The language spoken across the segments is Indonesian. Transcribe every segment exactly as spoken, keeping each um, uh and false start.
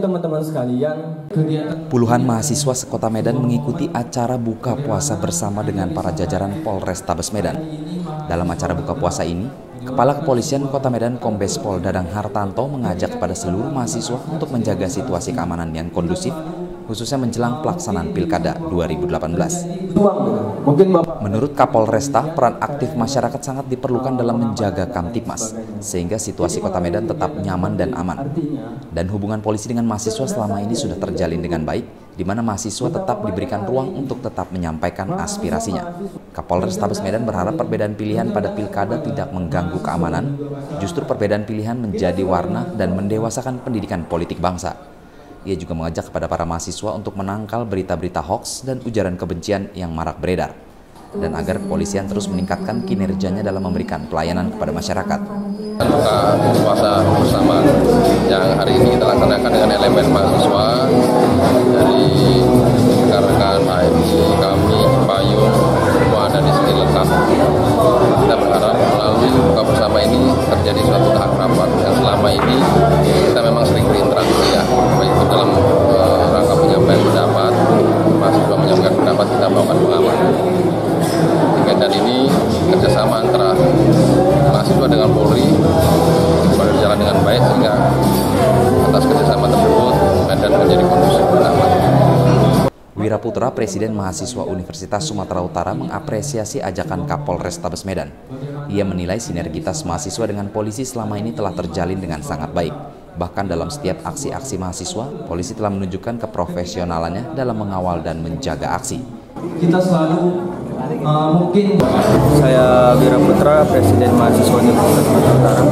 teman-teman sekalian, kegiatan puluhan mahasiswa sekota Medan mengikuti acara buka puasa bersama dengan para jajaran Polrestabes Medan. Dalam acara buka puasa ini, Kepala Kepolisian Kota Medan Kombes Pol Dadang Hartanto mengajak kepada seluruh mahasiswa untuk menjaga situasi keamanan yang kondusif, khususnya menjelang pelaksanaan Pilkada dua ribu delapan belas. Menurut Kapolresta, peran aktif masyarakat sangat diperlukan dalam menjaga Kamtipmas, sehingga situasi Kota Medan tetap nyaman dan aman. Dan hubungan polisi dengan mahasiswa selama ini sudah terjalin dengan baik, di mana mahasiswa tetap diberikan ruang untuk tetap menyampaikan aspirasinya. Kapolrestabes Medan berharap perbedaan pilihan pada Pilkada tidak mengganggu keamanan, justru perbedaan pilihan menjadi warna dan mendewasakan pendidikan politik bangsa. Ia juga mengajak kepada para mahasiswa untuk menangkal berita-berita hoaks dan ujaran kebencian yang marak beredar, dan agar kepolisian terus meningkatkan kinerjanya dalam memberikan pelayanan kepada masyarakat. Buka puasa bersama yang hari ini kita laksanakan dengan elemen mahasiswa dari rekan-rekan H M I, kami, Payung, semua ada di sini lengkap. Kita berharap melalui buka bersama ini terjadi suatu tahap rapat yang selama ini kita memang sering berinteraksi ya, baik itu dalam uh, rangka penyampaian pendapat, mahasiswa menyampaikan pendapat, kita melakukan pengamanan. Kegiatan ini kerjasama antara mahasiswa dengan Polri berjalan dengan baik, sehingga atas kerjasama tersebut Medan menjadi kondusif dan aman. Wiraputra, Presiden Mahasiswa Universitas Sumatera Utara, mengapresiasi ajakan Kapolrestabes Medan. Ia menilai sinergitas mahasiswa dengan polisi selama ini telah terjalin dengan sangat baik. Bahkan dalam setiap aksi-aksi mahasiswa, polisi telah menunjukkan keprofesionalannya dalam mengawal dan menjaga aksi. Kita selalu uh, mungkin saya Wiraputra, Presiden Mahasiswa Universitas Sumatera Utara.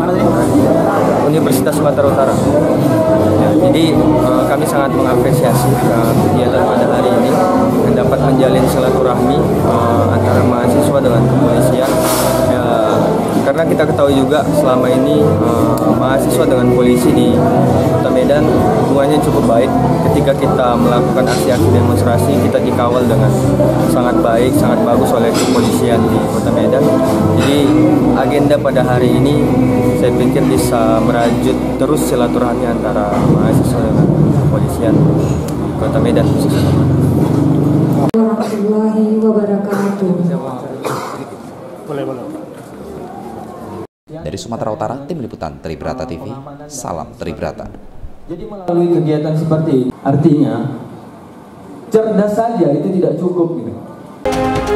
Universitas Sumatera Utara. Ya, jadi uh, kami sangat mengapresiasi uh, kegiatan pada hari ini yang dapat menjalin silaturahmi uh, antara mahasiswa dengan kepolisian. Ya, karena kita ketahui juga selama ini uh, mahasiswa dengan polisi di Kota Medan hubungannya cukup baik. Ketika kita melakukan aksi-aksi demonstrasi, kita dikawal dengan sangat baik, sangat bagus oleh kepolisian di Kota Medan. Jadi agenda pada hari ini saya pikir bisa merajut terus silaturahmi antara mahasiswa dengan kepolisian di Kota Medan khususnya. Warahmatullahi wabarakatuh. Dari Sumatera Utara, Tim Liputan Tribrata T V, salam Tribrata. Jadi melalui kegiatan seperti ini, artinya cerdas saja itu tidak cukup gitu.